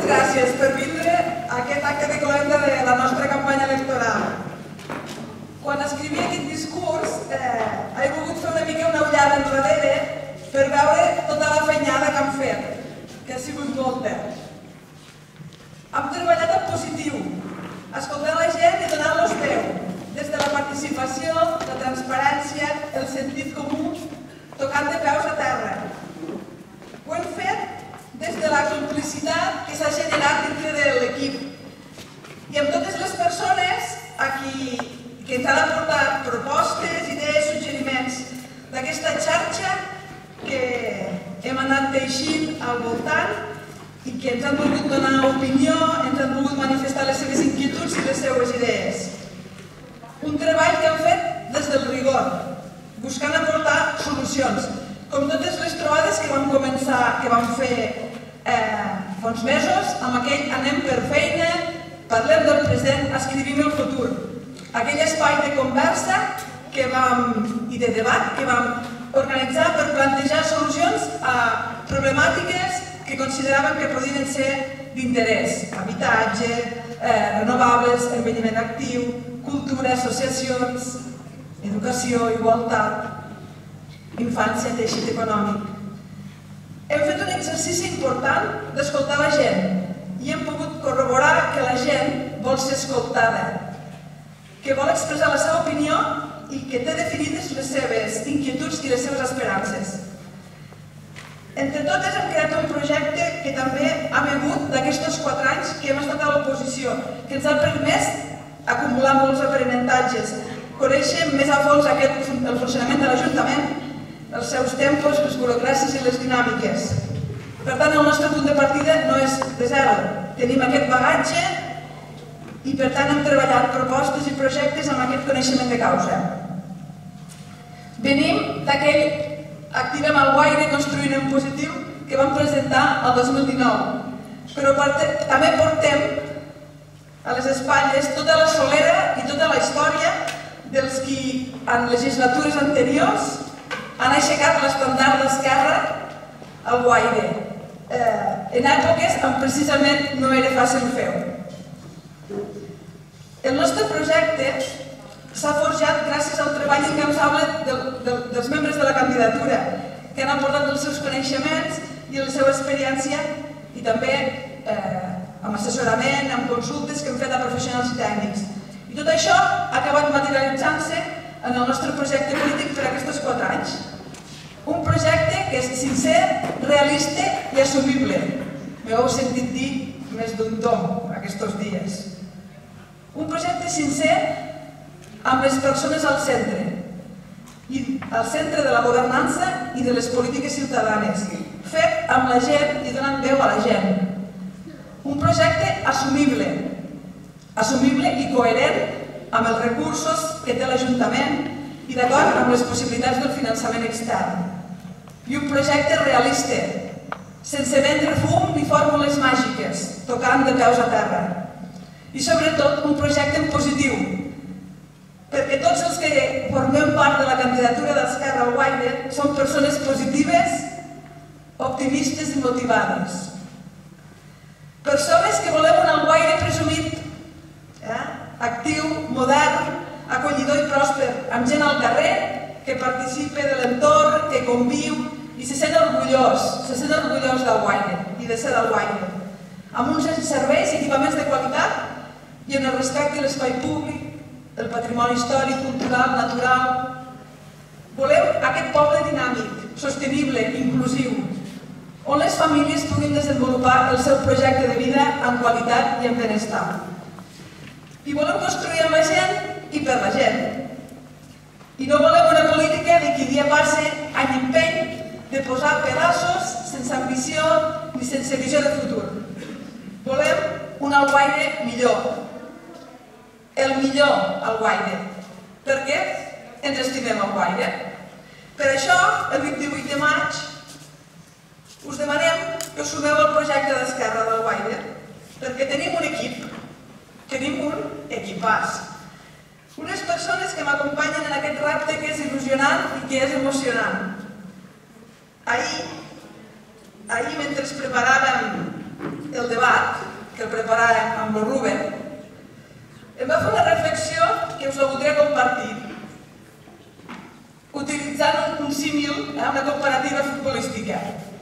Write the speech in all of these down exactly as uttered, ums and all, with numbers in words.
gràcies per vindre a aquest acte de cloenda de la nostra campanya electoral. Quan escrivia aquest discurs, he volgut fer una mica una ullada enrere per veure tota la feinada que hem fet, que ha sigut molta. Hem treballat en positiu, escoltant la gent i donant-los veu, des de la participació, la transparència, el sentit comú, tocant de peus a terra. Ho hem fet des de la complicitat que s'ha generat dintre de l'equip i amb totes les persones a qui ens han aportat propostes, idees, suggeriments d'aquesta xarxa que hem anat teixint al voltant i que ens han volgut donar opinió, ens han volgut manifestar les seves inquietuds i les seves idees. Un treball que hem fet des del rigor, buscant aportar solucions, com totes les trobades que vam començar, que vam fer fa uns mesos, amb aquell anem per feina, parlem del present, escrivim el futur. Aquell espai de conversa i de debat que vam organitzar per plantejar solucions a problemàtiques que consideraven que podien ser d'interès. Habitatge, renovables, envelliment actiu, cultura, associacions, educació, igualtat, infància, teixit econòmic. Hem fet un exercici important d'escoltar la gent i hem pogut corroborar que la gent vol ser escoltada, que vol expressar la seva opinió i que té definides les seves inquietuds i les seves esperances. Entre totes hem creat un projecte que també ha begut d'aquests quatre anys que hem estat a l'oposició, que ens ha permès acumular molts aprenentatges, conèixer més a fons el funcionament de l'Ajuntament, els seus tempos, les burocràcies i les dinàmiques. Per tant, el nostre punt de partida no és de zero. Tenim aquest bagatge i, per tant, hem treballat propostes i projectes amb aquest coneixement de causa. Venim d'aquell Activem el Guaire construint en positiu que vam presentar el dos mil dinou, però també portem a les espatlles tota la solera i tota la història dels qui en legislatures anteriors han aixecat l'estandard d'esquerra al Guaire, en èpoques on precisament no era fàcil fer-ho. El nostre projecte s'ha forjat gràcies al treball incansable dels membres de la candidatura, que han aportat els seus coneixements i la seva experiència i també amb assessorament, amb consultes que hem fet a professionals i tècnics. I tot això ha acabat materialitzant-se en el nostre projecte polític per aquests quatre anys. Un projecte que és sincer, realista i assumible. M'heu sentit dir més d'un tom aquests dies. Un projecte sincer amb les persones al centre, i al centre de la governança i de les polítiques ciutadanes, fet amb la gent i donant veu a la gent. Un projecte assumible, assumible i coherent amb els recursos que té l'Ajuntament i d'acord amb les possibilitats del finançament extern. I un projecte realista, sense vendre fum ni fórmules màgiques, tocant de peus a terra. I sobretot un projecte en positiu, perquè tots els que formem part de la candidatura d'Esquerra al Guaire som persones positives, optimistes i motivades. Persones que volem un Alguaire presumit, actiu, modern, acollidor i pròsper, amb gent al carrer, que participa de l'entorn, que conviu i se sent orgullós, se sent orgullós d'Alguaire i de ser d'Alguaire, amb uns serveis i equipaments de qualitat i en el respecte a l'espai públic, el patrimoni històric, cultural, natural. Volem aquest poble dinàmic, sostenible, inclusiu, on les famílies puguin desenvolupar el seu projecte de vida amb qualitat i amb benestar. I volem construir amb la gent i per la gent. I no volem una política de qui dia passe any empeny de posar pedaços sense ambició ni sense visió de futur. Volem un Alguaire millor. El millor Alguaire. Per què ens estimem Alguaire? Per això, el vint-i-vuit de maig, us demanem que us sumeu al projecte d'Esquerra d'Alguaire, perquè tenim un equip, tenim un equipàs. Unes persones que m'acompanyen en aquest repte que és il·lusionant i que és emocionant. Ahir, ahir mentre preparàvem el debat, que el preparàvem amb el Ruben, em va fer una reflexió que us la voldria compartir, utilitzant un símil, una comparativa futbolística.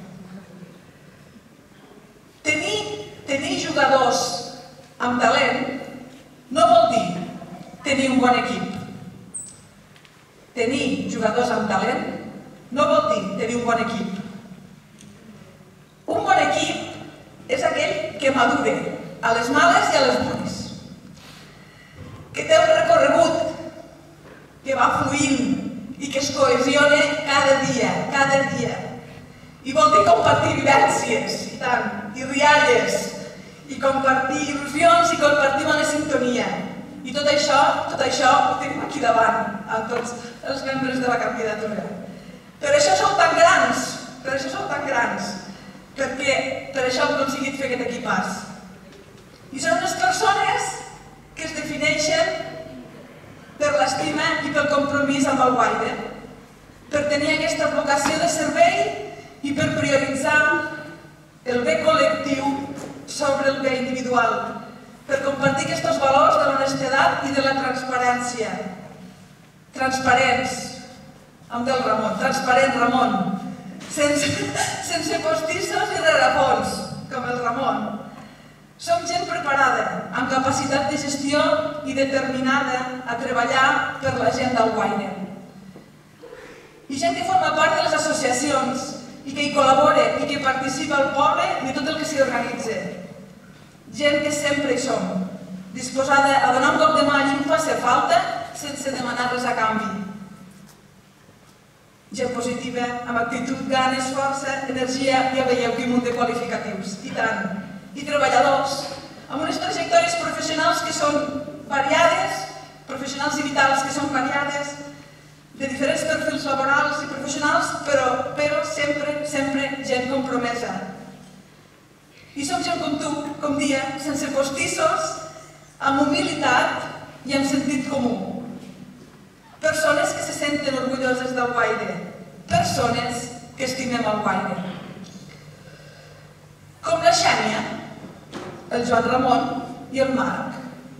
Tenir jugadors amb talent no vol dir tenir un bon equip. Tenir jugadors amb talent no vol dir tenir un bon equip. Un bon equip és aquell que madura a les males i a les bones, que té un recorregut que va fluint i que es cohesiona cada dia, cada dia. I vol dir compartir vivències, i tant, i rialles, i compartir il·lusions i compartir bona sintonia. I tot això, tot això ho tenim aquí davant, amb tots els membres de la candidatura. Per això sou tan grans, per això sou tan grans, perquè per això hem aconseguit fer aquest equipàs. I són unes persones que es defineixen per l'estima i pel compromís amb el Guaire, per tenir aquesta vocació de servei i per prioritzar el bé col·lectiu sobre el bé individual, per compartir aquests valors de l'honestedat i de la transparència. Transparents, amb del Ramon, transparent Ramon, sense postissos i rerefons, com el Ramon. Som gent preparada, amb capacitat de gestió i determinada a treballar per la gent del Guaire. I gent que forma part de les associacions i que hi col·labora i que participa al poble i de tot el que s'hi organitza. Gent que sempre hi som, disposada a donar un cop de mà allí on faci falta sense demanar res a canvi. Gent positiva, amb actitud, ganes, força, energia, ja veieu quin munt de qualificatius, i tant. I treballadors, amb unes trajectòries professionals que són variades, professionals i vitals que són variades, de diferents perfils laborals i professionals, però sempre, sempre gent compromesa. I som gent com tu, com dia, sense postissos, amb humilitat i amb sentit comú. Persones que se senten orgulloses del Guaire, persones que estimem el Guaire. Com la Xènia, el Joan Ramon i el Marc.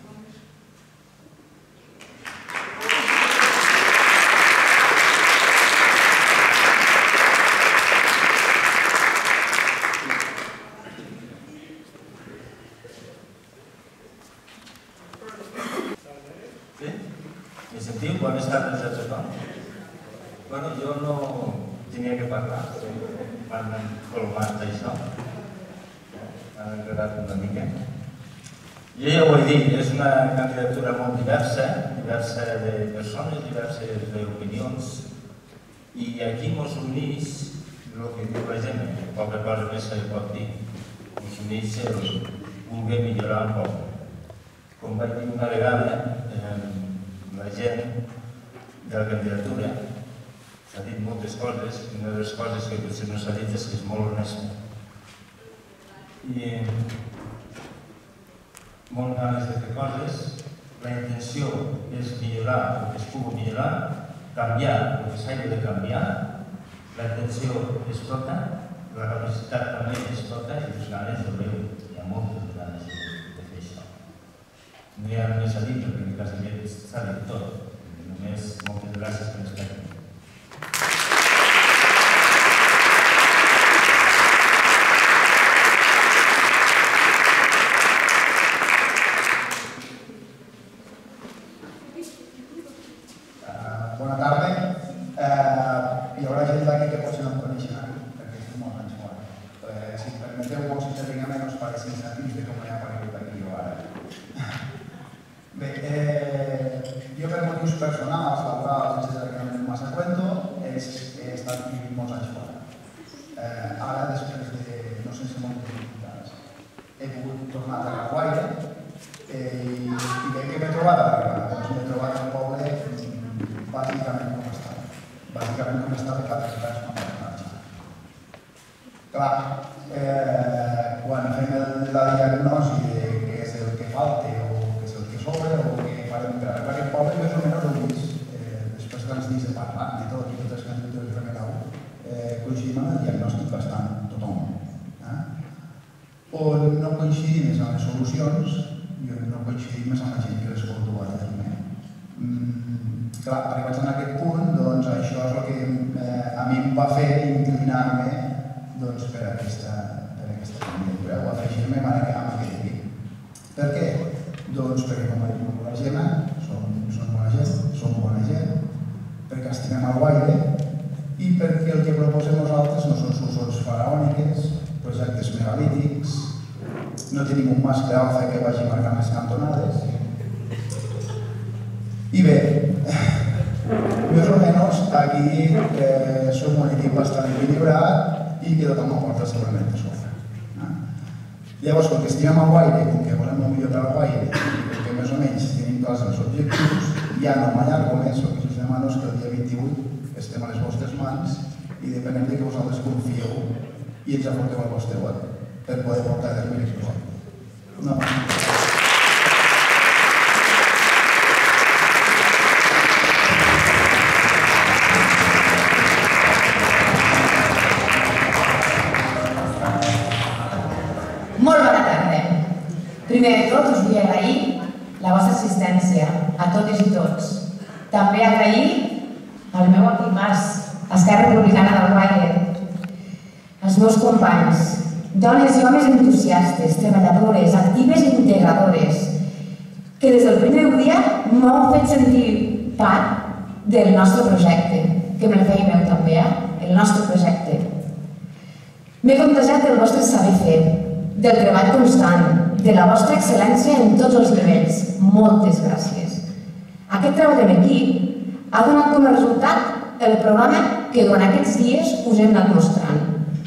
Me sentiu? Bones tardes a tothom. Bueno, jo no tenia que parlar, m'han colmat això, m'han agradat una mica. Jo ja ho he dit, és una candidatura molt diversa, diversa de persones, diverses d'opinions, i aquí mos uneix el que diu la gent, poca cosa més se li pot dir, mos uneix el voler millorar el poble. Com vaig dir una vegada, la gent de la candidatura s'ha dit moltes coses, i una de les coses que potser no s'ha dit és que és molt honesta. I molt ganes de fer coses, la intenció és millorar el que es pugui millorar, canviar el que s'hagi de canviar, la intenció és tota, la capacitat també és tota i les ganes de veu, hi ha moltes ganes de fer això. No hi ha res a dir perquè en cas de s'ha dit tot, només moltes gràcies per estar aquí. Bona tarda. Hi haurà gent d'aquí que potser no em coneixen, perquè estic molt anys fora. Si em permeteu, vols que tinguem menys per cinc cèntims de com he aparegut aquí jo ara. Bé, jo per motius personals, laborals, etcètera, que no massa cuento, he estat vivint molts anys fora. Ara, després de no sé si moltes dificultats, he pogut tornar a la Guaire i bé que m'he trobat a la Guaire. M'he trobat al poble bàsicament com estava. Bàsicament com estava cada vegada quan vaig marxar. Clar, quan fem la diagnosi de què és el que falta o què és el que sobra o què farem per arreglar aquest poble, més o menys ho he vist. Després dels dies de parlar de tot i totes les candidatures de Remelau, coincidim en el diagnòstic bastant tothom. on no coincidim més en les solucions i on no coincidim més en la gent que les pot dur a terme. Clar, arribats en aquest punt, doncs això és el que a mi em va fer inclinar-me per aquesta candidatura o afegir-me en aquest equip. Per què? Doncs perquè, com ha dit la Gemma, som bona gent, som bona gent, perquè estimem el Guaire i perquè el que proposem nosaltres no són solucions faraòniques, projectes megalítics, no tenim un mascle alfa que vagi marcant les cantonades. I bé, més o menys aquí som un equip bastant equilibrat i que tothom aporta segurament de sobre. Llavors, com que estimem el Guaire, com que volem el millor per al Guaire i que més o menys tenim clars els objectius, ja no m'allargo més, el que us demano és que el dia vint-i-vuit estem a les vostres mans i depenem que vosaltres confieu i ens aporteu el vostre vot per poder portar a terme aquest projecte. No. Molt bona tarda. Primer de tot us vull agrair la vostra assistència a totes i tots. També agrair al meu equipàs, Esquerra Republicana del Guaire, als meus companys, dones i homes entusiastes, treballadores, actives i integradores, que des del primer dia m'heu fet sentir part del nostre projecte, que me la feia meu també, el nostre projecte. M'he contagiat del vostre saber fer, del treball constant, de la vostra excel·lència en tots els nivells. Moltes gràcies. Aquest treball en equip ha donat com a resultat el programa que durant aquests dies us hem anat mostrant.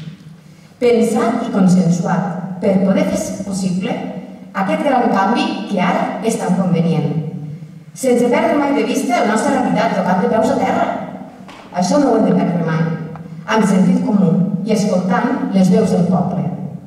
Pensat i consensuat per poder fer possible aquest gran canvi que ara és tan convenient. Sense perdre mai de vista la nostra realitat, tocant de peus a terra. Això no ho hem de perdre mai, amb sentit comú i escoltant les veus del poble.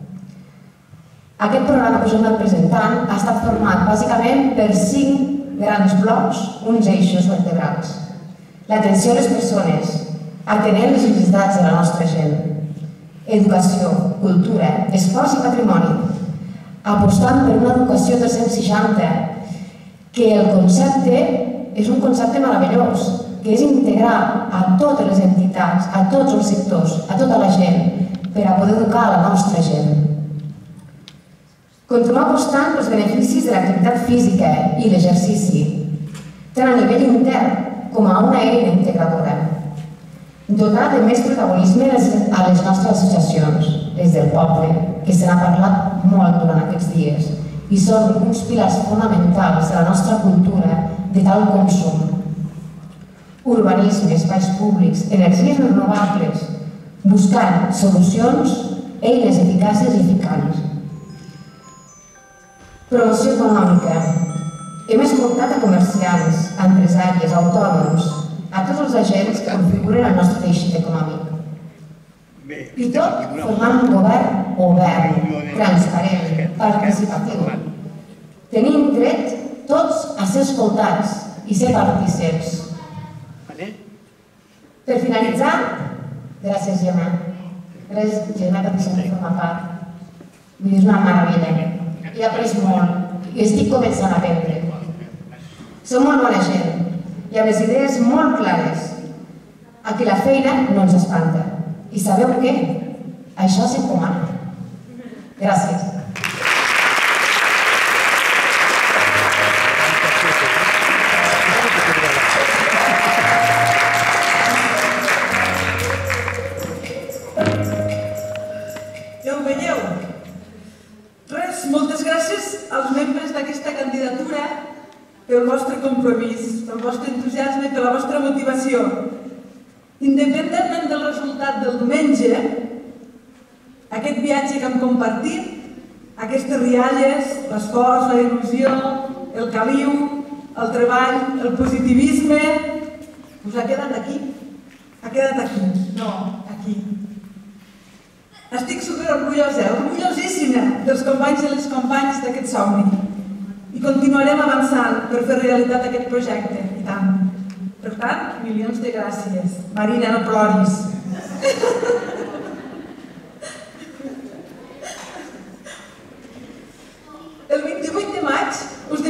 Aquest programa que us hem anat presentant ha estat format bàsicament per cinc grans blocs, uns eixos vertebrals. L'atenció a les persones, atenent les necessitats de la nostra gent, educació, cultura, esports i patrimoni, apostant per una educació tres-cents seixanta, que el concepte és un concepte meravellós, que és integrar a totes les entitats, a tots els sectors, a tota la gent, per a poder educar a la nostra gent. Continuar apostant pels beneficis de l'activitat física i l'exercici, tant a nivell intern com a una eina integradora. Dotar de més protagonisme a les nostres associacions, les del poble, que se n'ha parlat molt durant aquests dies, i són uns pilars fonamentals de la nostra cultura de tal consum. Urbanisme, espais públics, energies renovables, buscant solucions, eines eficaces i eficaces. Promoció econòmica. Hem escoltat a comerciants, a empresaris, a autònoms, a tots els agents que configuren el nostre teixit econòmic. I tot formant un govern obert, transparent, participatiu. Tenim dret tots a ser escoltats i ser partícips. Per finalitzar, gràcies Gemma. Gràcies Gemma perquè sempre forma part. Vull dir, és una meravella. He après molt i estic començant a aprendre. Som molt bona gent i amb les idees molt clares. Aquí la feina no ens espanta. I sabeu què? Això s'encomana. Gràcies. Ja ho veieu? Res, moltes gràcies als membres d'aquesta candidatura pel vostre compromís, pel vostre entusiasme i per la vostra motivació. Independentment del resultat del diumenge, aquest viatge que hem compartit, aquestes rialles, l'esforç, la il·lusió, el caliu, el treball, el positivisme, us ha quedat aquí. Ha quedat aquí. No, aquí. Estic superorgullosa, orgullosíssima dels companys i les companyes d'aquest somni. I continuarem avançant per fer realitat aquest projecte, i tant. Per tant, milions de gràcies. Marina, no ploris.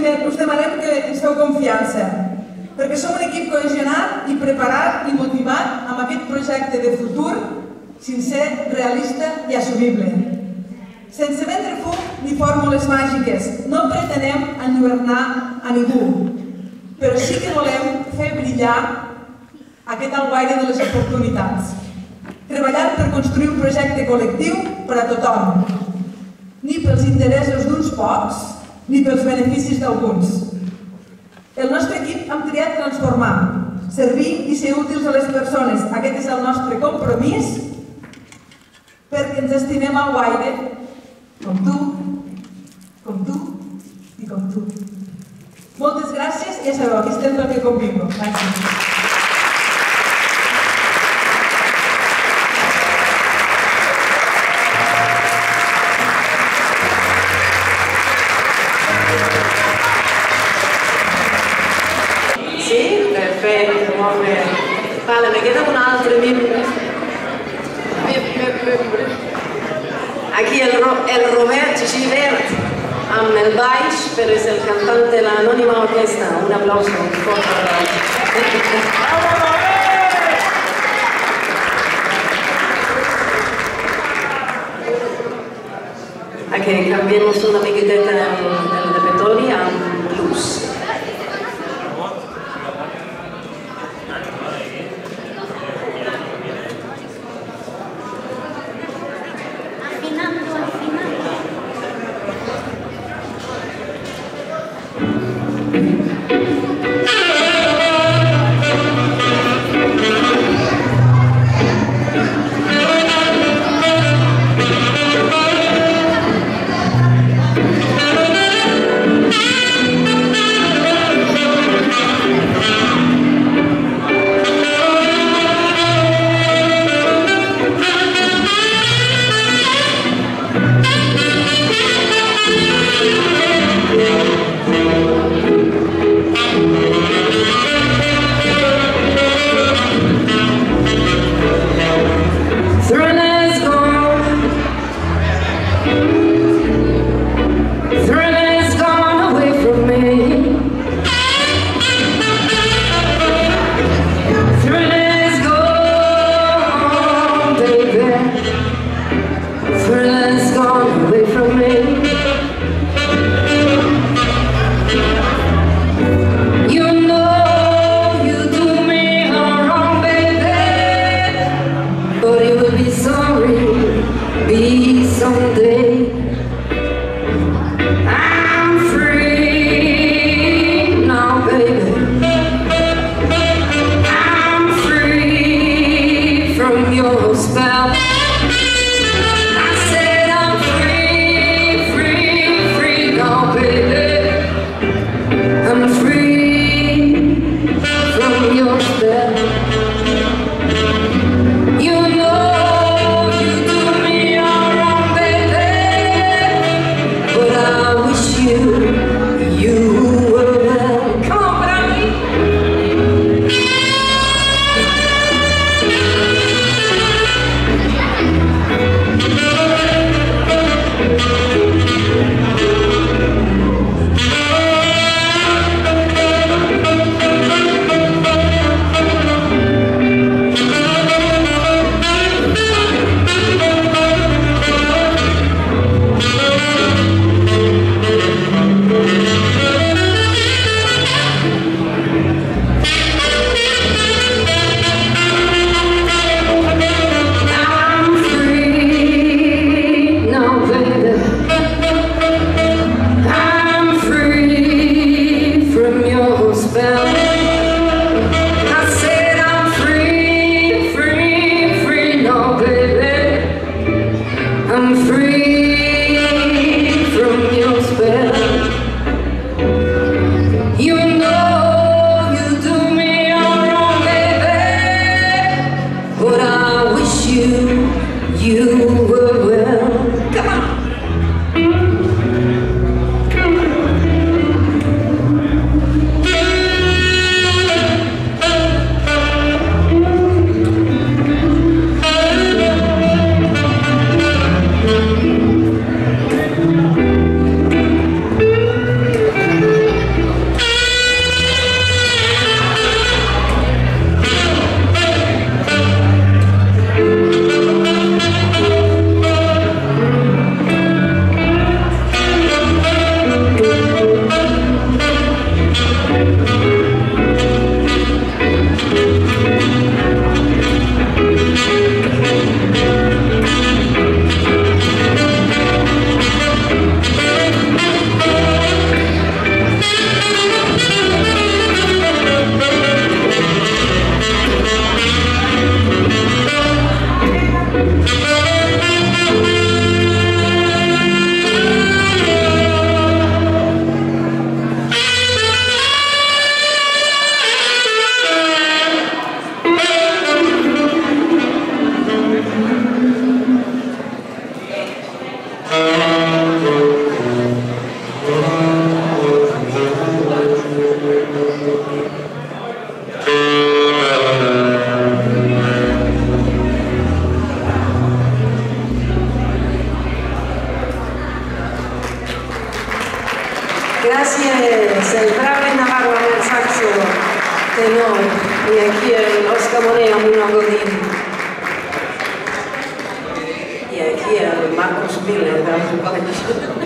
us demanem que ens feu confiança, perquè som un equip cohesionat i preparat i motivat amb aquest projecte de futur sincer, realista i assumible. Sense vendre fum ni fórmules màgiques, no pretenem enlluernar a ningú, però sí que volem fer brillar aquest alguaire de les oportunitats, treballant per construir un projecte col·lectiu per a tothom, ni pels interessos d'uns pocs, ni pels beneficis d'alguns. El nostre equip hem triat transformar, servir i ser útils a les persones. Aquest és el nostre compromís, perquè ens estimem alguaire, com tu, com tu i com tu. Moltes gràcies i ja sabeu, aquí estem perquè convivo. Gràcies. Sí? Perfecte, molt bé. Vale, me queda un altre membre. Aquí el, Ro el Robert Givert amb el baix, però és el cantant de l'Anònima Orquestra. Un aplauso, un fort aplauso. Aquí canviemos una miqueteta el, el repertori amb blues. Gràcies, el Brave Navarro amb el saxo tenor i aquí l'Òscar Moner amb un agodín. I aquí el Marcos Miller dels Boig.